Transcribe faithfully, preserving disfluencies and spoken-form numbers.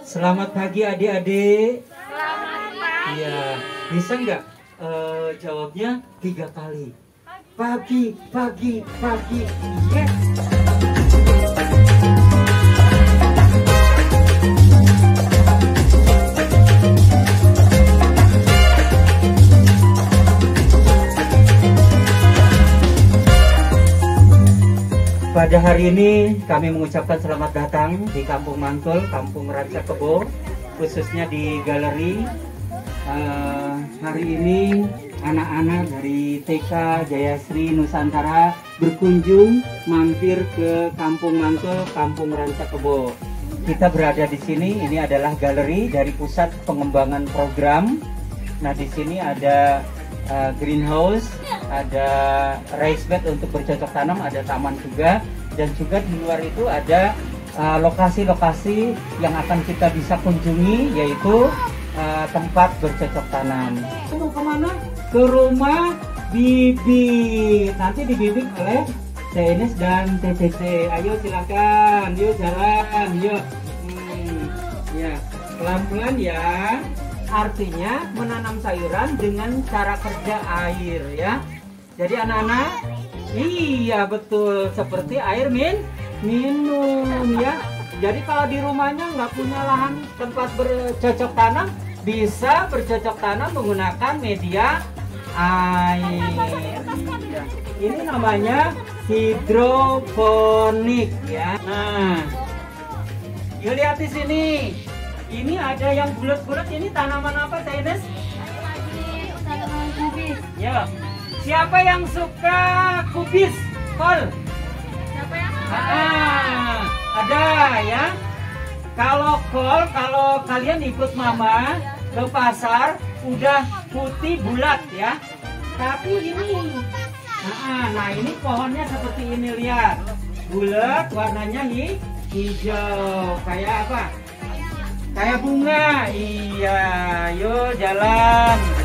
Selamat pagi adik-adik. Selamat pagi. Iya, bisa nggak eh, jawabnya tiga kali? Pagi, pagi, pagi. Yes. Pada hari ini kami mengucapkan selamat datang di Kampung Mantul, Kampung Ranca Kebo, khususnya di galeri. Uh, hari ini anak-anak dari T K Jayasri Nusantara berkunjung mampir ke Kampung Mantul, Kampung Ranca Kebo. Kita berada di sini, ini adalah galeri dari Pusat Pengembangan Program. Nah, di sini ada uh, greenhouse, ada raised bed untuk bercocok tanam, ada taman juga, dan juga di luar itu ada lokasi-lokasi uh, yang akan kita bisa kunjungi, yaitu uh, tempat bercocok tanam. Mau kemana? Ke rumah Bibi. Nanti dibimbing oleh T N S dan T T C. Ayo silakan, yuk jalan, yuk. Hmm, ya, pelan-pelan ya. Artinya menanam sayuran dengan cara kerja air ya. Jadi anak-anak, iya betul, seperti air min minum ya. Jadi kalau di rumahnya nggak punya lahan tempat bercocok tanam, bisa bercocok tanam menggunakan media air. Ya. Ini namanya hidroponik ya. Nah, yuk lihat di sini. Ini ada yang bulat-bulat, ini tanaman apa, Taides? Tanaman kubis. Ya. Siapa yang suka kubis? Kol? Siapa yang suka? Ah, ada ya. Kalau kol, kalau kalian ikut mama ke pasar, udah putih bulat ya. Tapi ini, nah, nah ini pohonnya seperti ini, lihat. Bulat, warnanya hi, hijau. Kayak apa? Kayak bunga. Iya, yuk jalan.